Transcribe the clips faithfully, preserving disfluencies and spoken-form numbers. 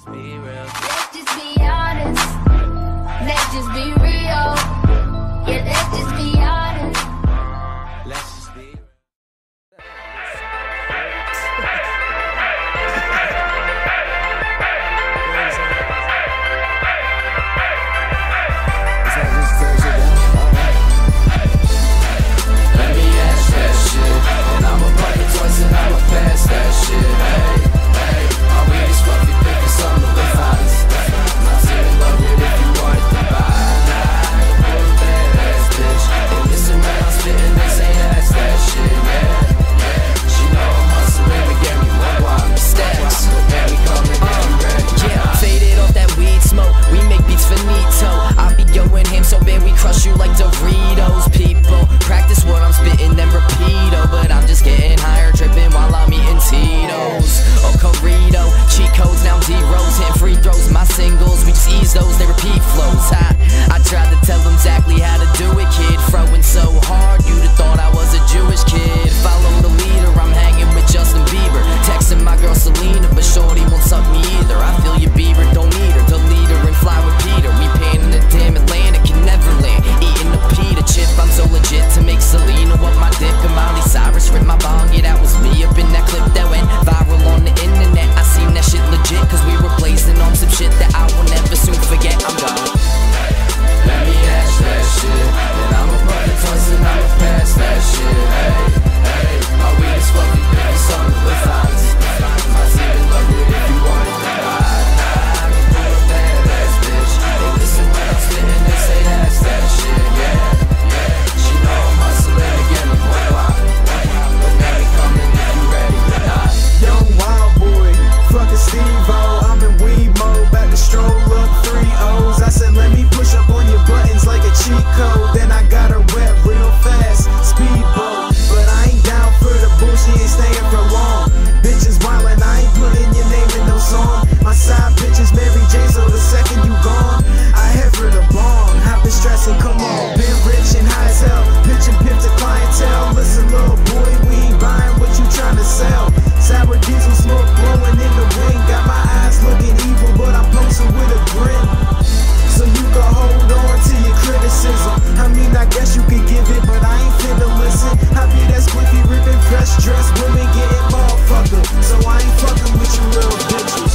be real. Let's just be honest. Let's just be real. Yeah, let's just be honest. Let's just be real. Let me ask that shit, and I'ma buy it twice and I'ma pass that shit. Hey, hey, all we is fluffy, picking something to live out. My team in love with if you want it to buy. Nah, real badass bitch. They listen when I'm spitting, they say that's that shit. Yeah, yeah. She know I'm hustling to get me more guap. Stacks, and we coming if you ready. Yeah, faded off that weed smoke. We make beats finito. I be going ham so bad we crush you like Doritos. People practice what I'm spitting, then repeat. Oh, but I'm just getting higher, tripping while I'm eating Tito's. Oh, Corrido, cheat codes, now D-Rose, hitting free throws. My singles, we just ease those, they repeat flows. I, I tried to tell them exactly how to do it, kid. Throwing so hard, you'd have thought I was a Jewish kid. Follow the leader, I'm hanging with Justin Bieber. Texting my girl Selena, but shorty won't suck me either. I feel your Bieber, don't need her. Delete her and fly with Peter. We paying in the damn Atlantic, can never land. Eating a pita chip, I'm so legit to make Selena up my dick. And Miley Cyrus ripped my bong, yeah, that was me up in that clip that went viral on the internet. I seen that shit legit, cause we were blazing on some shit that I will never soon forget. I'm gone. Let me ask that shit, and I'ma buy it twice and I'ma pass that shit. Hey, hey, all we is fluffy, picking something to live out. My team in love with if you want it to buy. Nah, real badass bitch. They listen when I'm spitting, they say that's that shit. Yeah, yeah. She know I'm hustling to get me more guap. But now we coming if you ready or not. Young wild boy, fucking Steve-O. I'm in weed mode, about to stroll up three O's. I said let me push up on your buttons like a cheat code. Then I got a rep real fast, speedboat. But I ain't down for the bullshit, ain't staying for long. Bitches wildin', I ain't putting your name in no song. My side bitch is Mary J, so the second you gone, I head for the bomb. I've been stressing, come on, been rich and high as hell. Pitching pimp to clientele. Listen, little boy, we ain't buying what you tryna sell. Sour diesel smoke blowing in the wind. Got my eyes looking evil, but I'm posting with a grin. So you can hold on to your criticism. I mean, I guess you could give it, but I ain't finna listen. I be that squiffy ripping fresh dress, women getting motherfucker. So I ain't fucking with you little bitches.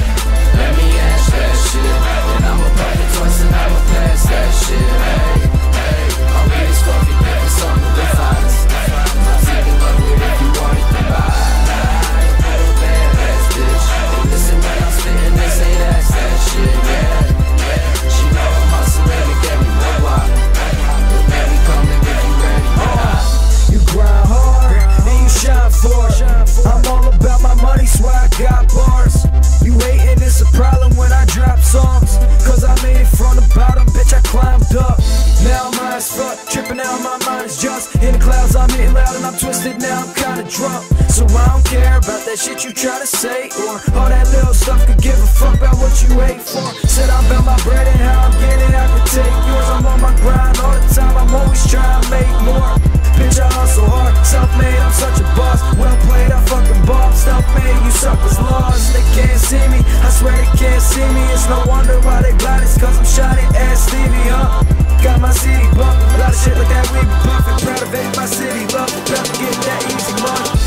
Let me ask that shit, and I'ma buy it twice and I'ma pass that shit. Hey, hey, all we is fluffy, picking something to live out. My team in love with if you want it to buy. Nah, real badass bitch. They listen when I'm spitting, they say that's that shit. Yeah, yeah. She know I'm hustling to get me more guap. But man, we coming if you ready or not. You grind hard and you shine for it. I'm all about my money, so I got bars. You hating, it's a problem when I drop songs. Cause I made it from the bottom, bitch, I climbed up. Now I'm high as fuck, tripping out, my mind is just in the clouds, I'm hitting loud and I'm twisted, now I'm kinda drunk. So I don't care about that shit you try to say, or all that little stuff, could give a fuck about what you hate for. Said I'm about my bread and how I'm getting, I can take yours. I'm on my grind all the time, I'm always trying to make more. Bitch, I hustle hard, self-made, I'm such a boss. Well played, I fucking bomb, self-made, you suckers lost. They can't see me, I swear they can't see me. It's no wonder why they blind, it's cause I'm shiny ass Stevie, huh? Got my city bumpin', a lot of shit like that, we be buffin'. Proud of it, my city, love, about to get that easy money.